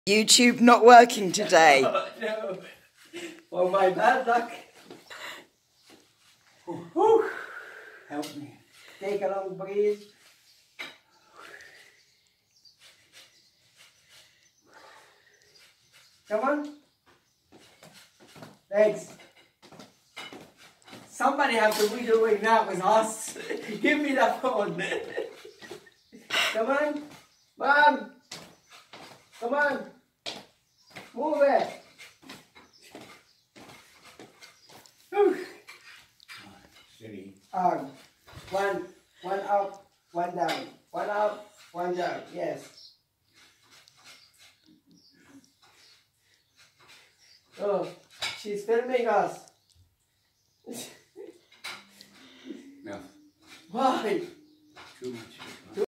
YouTube not working today. Oh, no. Oh, my bad luck. Whew. Help me. Take a long breath. Come on. Thanks. Somebody have to be doing that with us. Give me the phone. Come on. Mom. Come on. Move it. Whew. Steady. One up, one down. One up, one down. Yes. Oh, she's filming us. No. Why? Too much.